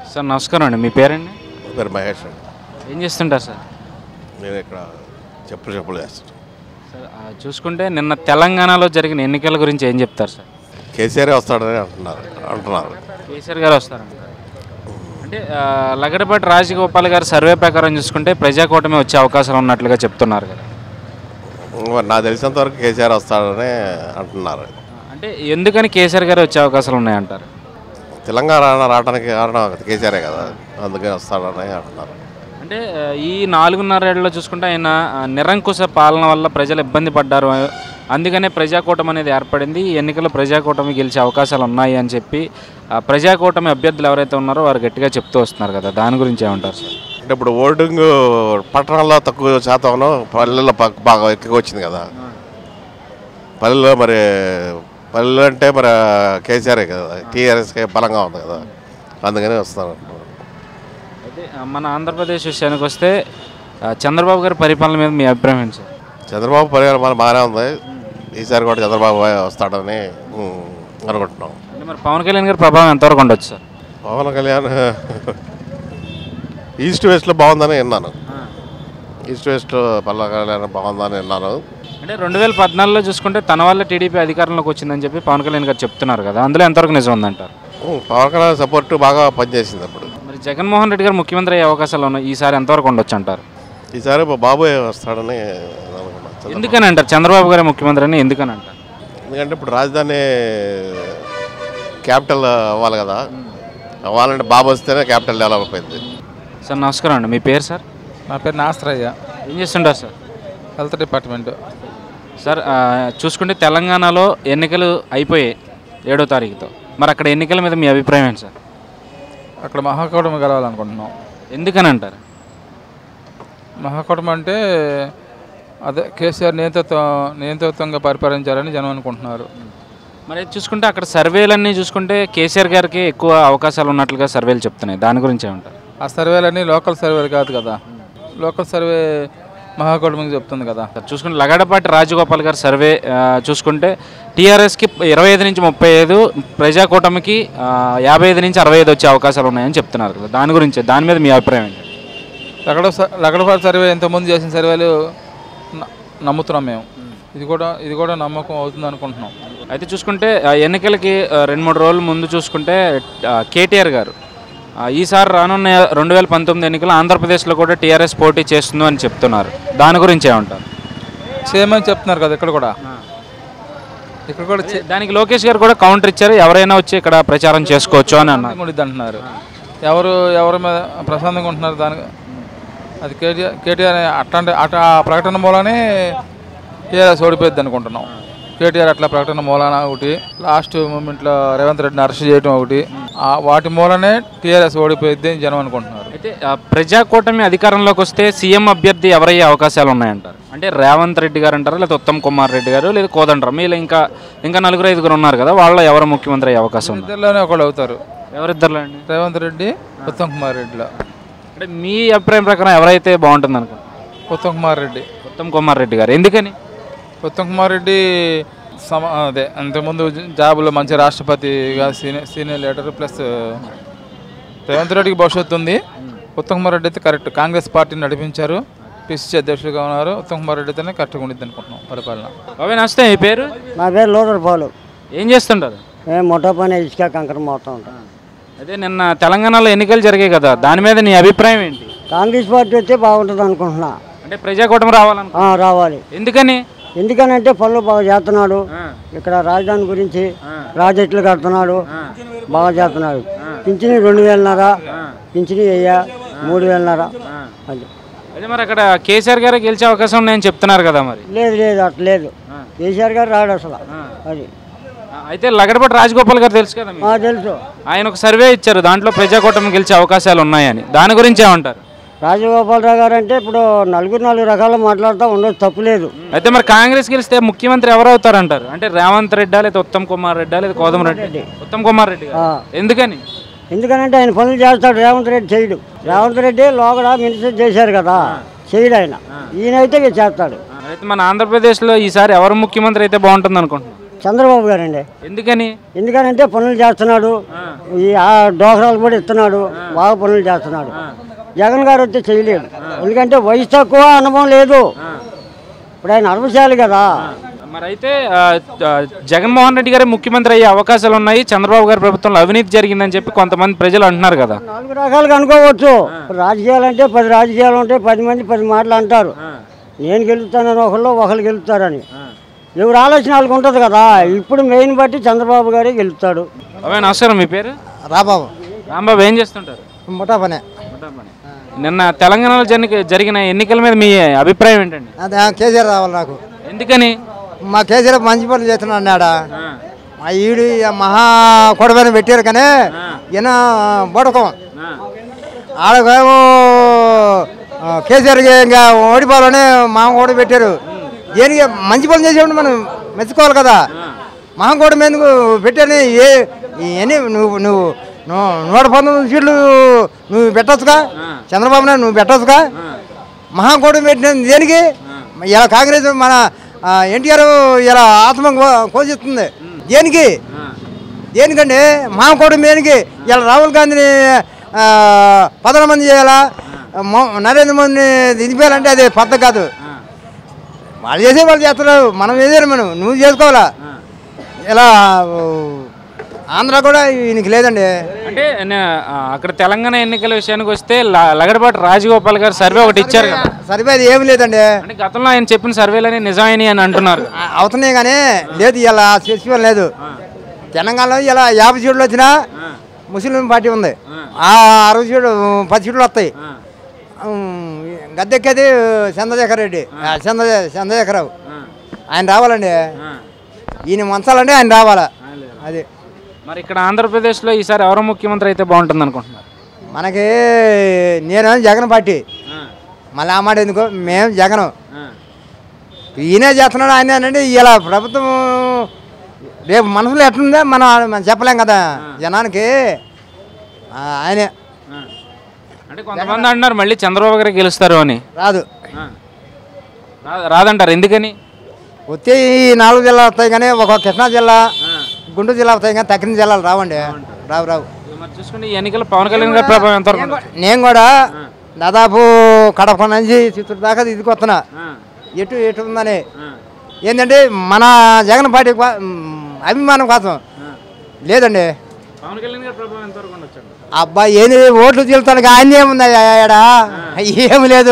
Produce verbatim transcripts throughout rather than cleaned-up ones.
Sir నమస్కారం అండి. మీ పేరండి? పేరు మహేష్ అండి. ఏం చేస్తుంటారు సార్? నేను ఇక్కడ చెప్పులు చెప్పులు వేస్తాను సార్. చూసుకుంటే నిన్న తెలంగాణలో జరిగిన ఎన్నికల గురించి ఏం చెప్తారు సార్? కేసీఆర్ వస్తాడని అంటున్నారు అంటున్నారు కేసీఆర్ గారు వస్తారంట. అంటే లగడపాటి రాజగోపాల్ గారు సర్వే ప్రకారం చూసుకుంటే ప్రజాకూటమి వచ్చే అవకాశాలు ఉన్నట్లుగా చెప్తున్నారు కదా. నాకు తెలిసినంత వరకు కేసీఆర్ వస్తాడని అంటున్నారు. అంటే ఎందుకని కేసీఆర్ గారు వచ్చే అవకాశాలు ఉన్నాయంటారు? తెలంగాణ రావడానికి కారణం కేసీఆరే కదా, అందుకని వస్తాడని అంటున్నారు. అంటే ఈ నాలుగున్నరేళ్లలో చూసుకుంటే ఆయన నిరంకుశ పాలన వల్ల ప్రజలు ఇబ్బంది పడ్డారు, అందుకనే ప్రజాకూటమి అనేది ఏర్పడింది, ఈ ఎన్నికల్లో ప్రజాకూటమి గెలిచే అవకాశాలు ఉన్నాయి అని చెప్పి ప్రజాకూటమి అభ్యర్థులు ఎవరైతే ఉన్నారో వారు గట్టిగా చెప్తూ వస్తున్నారు కదా, దాని గురించి ఏమంటారు సార్? అంటే ఇప్పుడు ఓటింగ్ పట్టణాల్లో తక్కువ శాతం, పల్లెల్లో బాగా ఎక్కువ వచ్చింది కదా. పల్లెల్లో మరి పల్లెలు అంటే మరి కేసీఆరే కదా, టీఆర్ఎస్కే బలంగా ఉంది కదా, అందుకని వస్తాను. అయితే మన ఆంధ్రప్రదేశ్ విషయానికి వస్తే చంద్రబాబు గారి పరిపాలన మీద మీ అభిప్రాయం ఏంటి సార్? చంద్రబాబు పరిపాలన బాగానే ఉంది, ఈసారి కూడా చంద్రబాబు వస్తాడని అనుకుంటున్నాం. అంటే మరి పవన్ కళ్యాణ్ గారి ప్రభావం ఎంతవరకు ఉండొచ్చు సార్? పవన్ కళ్యాణ్ ఈస్ట్ వెస్ట్లో బాగుందని విన్నాను. ఈస్ట్ వెస్ట్ పవన్ కళ్యాణ్ బాగుందని విన్నాను. అంటే రెండు వేల పద్నాలుగులో చూసుకుంటే తన వల్ల టీడీపీ అధికారంలోకి వచ్చిందని చెప్పి పవన్ కళ్యాణ్ గారు చెప్తున్నారు కదా, అందులో ఎంతవరకు నిజం ఉందంటారు? పవన్ కళ్యాణ్ సపోర్ట్ బాగా పనిచేసింది. అప్పుడు మరి జగన్మోహన్ రెడ్డి గారు ముఖ్యమంత్రి అయ్యే అవకాశాలు ఉన్నాయి, ఈసారి ఎంతవరకు ఉండొచ్చు అంటారు? ఈసారి బాబు వస్తాడని అనుకున్నాను. ఎందుకని అంటారు చంద్రబాబు గారే ముఖ్యమంత్రి అని ఎందుకని అంటారు? ఎందుకంటే ఇప్పుడు రాజధాని క్యాపిటల్ అవ్వాలి కదా, అవ్వాలంటే బాబు వస్తేనే క్యాపిటల్ డెవలప్ అయింది. సార్ నమస్కారం అండి. మీ పేరు సార్? నా పేరు నాస్త్రయ్య. ఏం చేస్తుంటారు సార్? Health department. సార్ చూసుకుంటే తెలంగాణలో ఎన్నికలు అయిపోయాయి ఏడో తారీఖుతో, మరి అక్కడ ఎన్నికల మీద మీ అభిప్రాయం ఏంటి సార్? అక్కడ మహాకూటమి గెలవాలనుకుంటున్నాం. ఎందుకని అంటారు? మహాకూటమి అంటే అదే కేసీఆర్ నియంతృత్వం నియంతృత్వంగా పరిపాలించాలని జనం అనుకుంటున్నారు. మరి చూసుకుంటే అక్కడ సర్వేలన్నీ చూసుకుంటే కేసీఆర్ గారికి ఎక్కువ అవకాశాలు ఉన్నట్లుగా సర్వేలు చెప్తున్నాయి, దాని గురించి ఏమంటారు? ఆ సర్వేలన్నీ లోకల్ సర్వేలు కాదు కదా, లోకల్ సర్వే మహాకూటమికి చెప్తుంది కదా. చూసుకుంటే లగడపాటి రాజగోపాల్ గారు సర్వే చూసుకుంటే టీఆర్ఎస్కి ఇరవై ఐదు నుంచి ముప్పై ఐదు ప్రజాకూటమికి యాభై ఐదు నుంచి అరవై ఐదు వచ్చే అవకాశాలు ఉన్నాయని చెప్తున్నారు కదా, దాని గురించి దాని మీద మీ అభిప్రాయం ఏంటి? లగడ లగడపాటి సర్వే ఇంతకుముందు చేసిన సర్వేలు నమ్ముతున్నాం మేము, ఇది కూడా ఇది కూడా నమ్మకం అవుతుంది అనుకుంటున్నాం. అయితే చూసుకుంటే ఎన్నికలకి రెండు మూడు రోజుల ముందు చూసుకుంటే కేటీఆర్ గారు ఈసారి రానున్న రెండు వేల పంతొమ్మిది ఎన్నికలు ఆంధ్రప్రదేశ్లో కూడా టీఆర్ఎస్ పోటీ చేస్తుంది అని చెప్తున్నారు, దాని గురించి ఏమంటారు? చేయమని చెప్తున్నారు కదా ఇక్కడ కూడా. ఇక్కడ కూడా దానికి లోకేష్ గారు కూడా కౌంటర్ ఇచ్చారు, ఎవరైనా వచ్చి ఇక్కడ ప్రచారం చేసుకోవచ్చు అని అన్నారు అంటున్నారు. ఎవరు ఎవరి మీద ప్రశాంతంగా ఉంటున్నారు దానికి, అది కేటీఆర్ కేటీఆర్ అట్లాంటి అట్లా ప్రకటన మూలనే టీఆర్ఎస్ ఓడిపోయింది అనుకుంటున్నాం. కేటీఆర్ అట్లా ప్రకటన మూలన ఒకటి, లాస్ట్ మూమెంట్లో రేవంత్ రెడ్డిని అరెస్ట్ చేయడం ఒకటి, వాటి మూలనే టీఆర్ఎస్ ఓడిపోయింది అని జనం అనుకుంటున్నారు. అయితే ప్రజాకూటమి అధికారంలోకి వస్తే సీఎం అభ్యర్థి ఎవరయ్యే అవకాశాలు ఉన్నాయంటారు? అంటే రేవంత్ రెడ్డి గారు అంటారా, లేదా ఉత్తమ్ కుమార్ రెడ్డి గారు, లేదా కోదండరాం, మీరు ఇంకా ఇంకా నలుగురు ఐదుగురు ఉన్నారు కదా, వాళ్ళ ఎవరు ముఖ్యమంత్రి అయ్యే అవకాశం ఉంది? ఇద్దరులోనే ఒకళ్ళు అవుతారు. ఎవరిద్దరులో అండి? రేవంత్ రెడ్డి, ఉత్తమ్ కుమార్ రెడ్డిలో. అంటే మీ అభిప్రాయం ప్రకారం ఎవరైతే బాగుంటుంది అనుకో? ఉత్తమ్ కుమార్ రెడ్డి. ఉత్తమ్ కుమార్ రెడ్డి గారు ఎందుకని? ఉత్తమ్ కుమార్ రెడ్డి సమ అదే అంతకుముందు జాబులో మంచి రాష్ట్రపతిగా senior senior leader, plus Revanth రెడ్డికి భవిష్యత్తు ఉంది. ఉత్తమ్ కుమార్ రెడ్డి అయితే కరెక్ట్, కాంగ్రెస్ పార్టీని నడిపించారు, పిసిసి అధ్యక్షులుగా ఉన్నారు. ఉత్తమ్ కుమార్ రెడ్డి అయితేనే కరెక్ట్గా ఉండిద్ది అనుకుంటున్నాం పరిపాలన. బాబాయ్ నమస్తే, మీ పేరు? నా పేరు లోదర్ పాలు. ఏం చేస్తుంటారు? మేము మొట్ట పని ఇసుక కంకర మోస్తూ ఉంటాం. అదే నిన్న తెలంగాణలో ఎన్నికలు జరిగాయి కదా, దాని మీద నీ అభిప్రాయం ఏంటి? కాంగ్రెస్ పార్టీ వస్తే బాగుంటుంది అనుకుంటున్నా. అంటే ప్రజాకూటమి రావాలనుకో? రావాలి. ఎందుకని? ఎందుకనంటే పనులు బాగా చేస్తున్నాడు, ఇక్కడ రాజధాని గురించి ప్రాజెక్టులు కడుతున్నాడు, బాగా చేస్తున్నాడు. పింఛని రెండు వేలన్నర, పింఛని వెయ్య మూడు వేలన్నర. అది అదే మరి అక్కడ కేసీఆర్ గారే గెలిచే అవకాశం ఉన్నాయని చెప్తున్నారు కదా, మరి? లేదు లేదు అట్లా లేదు, కేసీఆర్ గారు రాడు అసలు. అది అయితే లగడపాటి రాజగోపాల్ గారు తెలుసు కదా, తెలుసు. ఆయన ఒక సర్వే ఇచ్చారు, దాంట్లో ప్రజాకూటమి గెలిచే అవకాశాలు ఉన్నాయని, దాని గురించి ఏమంటారు? రాజగోపాలరావు గారు అంటే ఇప్పుడు నలుగురు నాలుగు రకాలు మాట్లాడుతూ ఉండదు, తప్పులేదు. అయితే మరి కాంగ్రెస్ గెలిస్తే ముఖ్యమంత్రి ఎవరు అవుతారంటారు? అంటే రేవంత్ రెడ్డా, లేదా ఉత్తమ్ కుమార్ రెడ్డా, లేదా కోదండరెడ్డి? ఉత్తమ్ కుమార్ రెడ్డి. ఎందుకని? ఎందుకనంటే ఆయన పనులు చేస్తాడు, రేవంత్ రెడ్డి చేయడు. రేవంత్ రెడ్డి లోగడ మినిస్టర్ చేశారు కదా, చేయడు ఆయన. ఈయనైతే చేస్తాడు. అయితే మన ఆంధ్రప్రదేశ్లో ఈసారి ఎవరు ముఖ్యమంత్రి అయితే బాగుంటుంది అనుకుంటున్నాం? చంద్రబాబు గారండి. ఎందుకని? ఎందుకనంటే పనులు చేస్తున్నాడు, ఈ ఆ డోకరాలు కూడా ఇస్తున్నాడు, బాగా పనులు చేస్తున్నాడు. జగన్ గారు వస్తే చేయలేడు, ఎందుకంటే వయసు తక్కువ, అనుభవం లేదు. ఇప్పుడు ఆయన అనుభవశాలి కదా. మరి అయితే జగన్మోహన్ రెడ్డి గారే ముఖ్యమంత్రి అయ్యే అవకాశాలు ఉన్నాయి, చంద్రబాబు గారి ప్రభుత్వంలో అవినీతి జరిగిందని చెప్పి కొంతమంది ప్రజలు అంటున్నారు కదా. నాలుగు రకాలుగా అనుకోవచ్చు. రాజకీయాలు అంటే పది రాజకీయాలు ఉంటాయి, పది మంది పది మాటలు అంటారు. నేను గెలుస్తానని ఒకళ్ళు ఒకళ్ళు గెలుస్తారని ఎవరు ఆలోచన వాళ్ళకి ఉంటుంది కదా. ఇప్పుడు మెయిన్ బట్టి చంద్రబాబు గారే గెలుస్తాడు. అవే నమస్కారం, మీ పేరు? రాబాబు. రాంబాబు ఏం చేస్తుంటారు? ముఠా పనే. నిన్న తెలంగాణలో జరిగిన ఎన్నికల మీద మీ అభిప్రాయం ఏంటండి? అదే కేసీఆర్ రావాలి నాకు. ఎందుకని? మా కేసీఆర్ మంచి పనులు చేస్తున్నాడు అన్నాడా. మా ఈడు మహా కొడవని పెట్టారు కానీ ఈయన బొడకం ఆడకేమో కేసీఆర్కి ఇంకా ఓడిపోవాలని మహా కూడా పెట్టారు. దేనికి మంచి పనులు చేసేవాడు మనం మెచ్చుకోవాలి కదా. మహా కూడా ఎందుకు పెట్టారని ఏ ఇవన్నీ నువ్వు నువ్వు నూట పంతొమ్మిది సీట్లు నువ్వు పెట్టచ్చుగా, చంద్రబాబు నాయుడు నువ్వు పెట్టచ్చుగా. మహాకూటమి పెట్టిన దేనికి? ఇలా కాంగ్రెస్ మన ఎన్టీఆర్ ఇలా ఆత్మ కోసిస్తుంది దేనికి? దేనికండి మహాకూటమి దేనికి? ఇలా రాహుల్ గాంధీని ప్రధానమంత్రి చేయాలా, నరేంద్ర మోదీని దింపేయాలంటే అది పద్ధతి కాదు. వాళ్ళు చేసే వాళ్ళు చేస్తున్నారు, మనం చేసారు, మనం నువ్వు చేసుకోవాలా. ఇలా ఆంధ్ర కూడా ఈయనకి లేదండి. అంటే అక్కడ తెలంగాణ ఎన్నికల విషయానికి వస్తే లగడపాటి రాజగోపాల్ గారు సర్వే ఒకటి ఇచ్చారు కదా. సర్వే అది ఏమి లేదండి. అంటే గతంలో ఆయన చెప్పిన సర్వేలని నిజమైనవి అని అంటున్నారు. అవుతున్నాయి కానీ లేదు, ఇలా ఫెస్టివల్ లేదు. తెలంగాణలో ఇలా యాభై సీట్లు వచ్చినా ముస్లిం పార్టీ ఉంది, ఆ అరవై సీట్లు పది సీట్లు వస్తాయి. గద్దెక్కేది చంద్రశేఖర్ రెడ్డి, చంద్ర చంద్రశేఖరరావు ఆయన రావాలండి. ఈయన మంచాలంటే ఆయన రావాలా. అది మరి ఇక్కడ ఆంధ్రప్రదేశ్లో ఈసారి ఎవరో ముఖ్యమంత్రి అయితే బాగుంటుంది అనుకుంటున్నారు? మనకి నేను జగన్ పార్టీ, మళ్ళీ ఆ మాట ఎందుకు, మేము జగన్. ఈయనే చేస్తున్నాడు ఆయన అంటే ఇలా ప్రభుత్వం రేపు మనసులో ఎట్లుందో మనం మనం చెప్పలేం కదా జనానికి. ఆయనే అంటే కొంతమంది అంటున్నారు మళ్ళీ చంద్రబాబు గారు గెలుస్తారు అని. రాదు, రాదంటారు. ఎందుకని? వచ్చే ఈ నాలుగు జిల్లాలు వస్తాయి కానీ ఒక కృష్ణా జిల్లా, గుంటూరు జిల్లా వస్తాయి కానీ తక్కిన జిల్లాలు రావండి. రావు రావు చూసుకుంటే ఈ ఎన్నికలు పవన్ కళ్యాణ్ గారి ప్రభావం ఎంతవరకు? నేను కూడా దాదాపు కడప నుంచి చిత్తూరు దాకా తీసుకొస్తున్నా ఎటు ఎటు ఉందని. ఏంటంటే మన జగన్ పార్టీ అభిమానం కోసం లేదండి. పవన్ కళ్యాణ్ గారి ప్రభావం ఎంతవరకు ఉండొచ్చు? అబ్బాయి ఏంది ఓట్లు తీరుతానికి ఆయన ఏముంది ఆడా, ఏమి లేదు,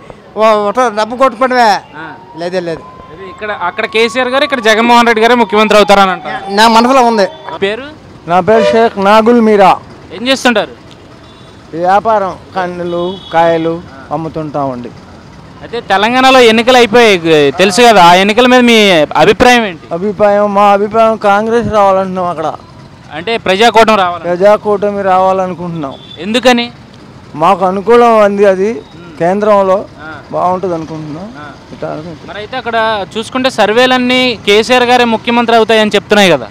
డబ్బు కొట్టుకోవడమే. లేదే లేదు. ఇక్కడ అక్కడ కేసీఆర్ గారు, ఇక్కడ జగన్మోహన్ రెడ్డి గారే ముఖ్యమంత్రి అవుతారని అంటారు. నా మనసులో ఉంది. పేరు? నా పేరు షేక్ నాగుల్ మీరా. ఏం చేస్తుంటారు? వ్యాపారం, కన్నులు కాయలు అమ్ముతుంటామండి. అయితే తెలంగాణలో ఎన్నికలు అయిపోయాయి తెలుసు కదా, ఆ ఎన్నికల మీద మీ అభిప్రాయం ఏంటి? అభిప్రాయం మా అభిప్రాయం కాంగ్రెస్ రావాలంటున్నాం. అక్కడ అంటే ప్రజాకూటమి రావాలి, ప్రజాకూటమి రావాలనుకుంటున్నాం. ఎందుకని? మాకు అనుకూలం అంది, అది కేంద్రంలో బాగుంటుంది అనుకుంటున్నాం. మరి అయితే అక్కడ చూసుకుంటే సర్వేలన్నీ కేసీఆర్ గారే ముఖ్యమంత్రి అవుతాయని చెప్తున్నాయి కదా.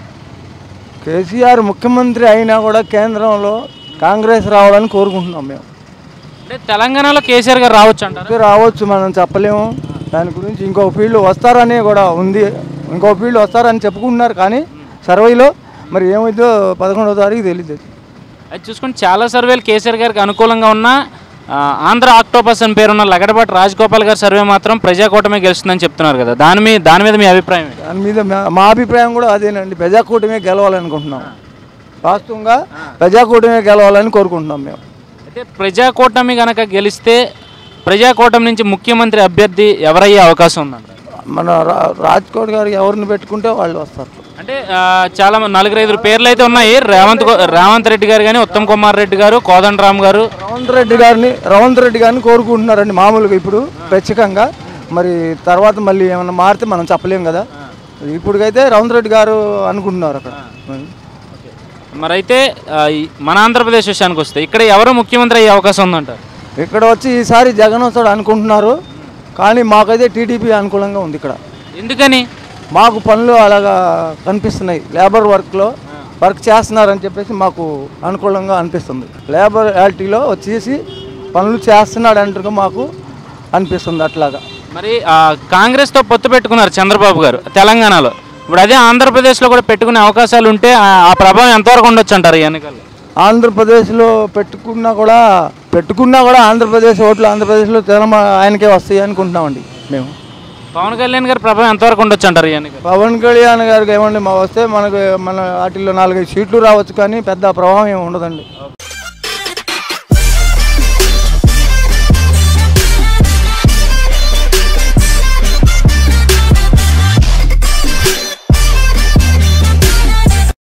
కేసీఆర్ ముఖ్యమంత్రి అయినా కూడా కేంద్రంలో కాంగ్రెస్ రావాలని కోరుకుంటున్నాం మేము. అంటే తెలంగాణలో కేసీఆర్ గారు రావచ్చు అంటారు? రావచ్చు, మనం చెప్పలేము దాని గురించి. ఇంకో ఫీల్డ్ వస్తారని కూడా ఉంది, ఇంకో ఫీల్డ్ వస్తారని చెప్పుకుంటున్నారు కానీ సర్వేలో మరి ఏమైందో పదకొండవ తారీఖు తెలియదు. అది చూసుకుంటే చాలా సర్వేలు కేసీఆర్ గారికి అనుకూలంగా ఉన్న ఆంధ్ర ఆక్టోపస్ అని పేరున్న లగడపాటి రాజగోపాల్ గారి సర్వే మాత్రం ప్రజాకూటమి గెలుస్తుందని చెప్తున్నారు కదా. దాని మీద దాని మీద మీ అభిప్రాయం? దాని మీద మా అభిప్రాయం కూడా అదేనండి, ప్రజాకూటమే గెలవాలనుకుంటున్నాం. వాస్తవంగా ప్రజాకూటమే గెలవాలని కోరుకుంటున్నాం మేము. అయితే ప్రజాకూటమి కనుక గెలిస్తే ప్రజాకూటమి నుంచి ముఖ్యమంత్రి అభ్యర్థి ఎవరయ్యే అవకాశం ఉందంట? మన రాజ్కోట్ గారు ఎవరిని పెట్టుకుంటే వాళ్ళు వస్తారు. అంటే చాలా నలుగురు ఐదు పేర్లు అయితే ఉన్నాయి. రేవంత్ రేవంత్ రెడ్డి గారు కానీ, ఉత్తమ్ కుమార్ రెడ్డి గారు, కోదండరామ్ గారు. రేవంత్ రెడ్డి గారిని రేవంత్ రెడ్డి గారిని కోరుకుంటున్నారండి మామూలుగా ఇప్పుడు ప్రత్యేకంగా. మరి తర్వాత మళ్ళీ ఏమన్నా మారితే మనం చెప్పలేం కదా. ఇప్పుడుకైతే రేవంత్ రెడ్డి గారు అనుకుంటున్నారు అక్కడ. మరి అయితే మన ఆంధ్రప్రదేశ్ విషయానికి వస్తే ఇక్కడ ఎవరు ముఖ్యమంత్రి అయ్యే అవకాశం ఉందంటారు? ఇక్కడ వచ్చి ఈసారి జగన్ వస్తాడు అనుకుంటున్నారు కానీ మాకైతే టీడీపీ అనుకూలంగా ఉంది ఇక్కడ. ఎందుకని? మాకు పనులు అలాగా కనిపిస్తున్నాయి, లేబర్ వర్క్లో వర్క్ చేస్తున్నారని చెప్పేసి మాకు అనుకూలంగా అనిపిస్తుంది. లేబర్ యాక్టివిటీలో వచ్చేసి పనులు చేస్తున్నాడు అంటూ మాకు అనిపిస్తుంది అట్లాగా. మరి కాంగ్రెస్తో పొత్తు పెట్టుకున్నారు చంద్రబాబు గారు తెలంగాణలో. ఇప్పుడు అదే ఆంధ్రప్రదేశ్లో కూడా పెట్టుకునే అవకాశాలు ఉంటే ఆ ప్రభావం ఎంతవరకు ఉండొచ్చు అంటారు ఈ ఎన్నికల్లో? ఆంధ్రప్రదేశ్లో పెట్టుకున్నా కూడా పెట్టుకున్నా కూడా ఆంధ్రప్రదేశ్ ఓట్లు ఆంధ్రప్రదేశ్లో తెలంగాణ ఆయనకే వస్తాయి అనుకుంటున్నామండి మేము. పవన్ కళ్యాణ్ గారి ప్రభావం ఎంతవరకు ఉండొచ్చు అంటారు ఈ ఎన్నికల్లో? పవన్ కళ్యాణ్ గారికి ఏమండి మా వస్తే మనకు మన వాటిల్లో నాలుగైదు సీట్లు రావచ్చు కానీ పెద్ద ప్రభావం ఏమి ఉండదండి.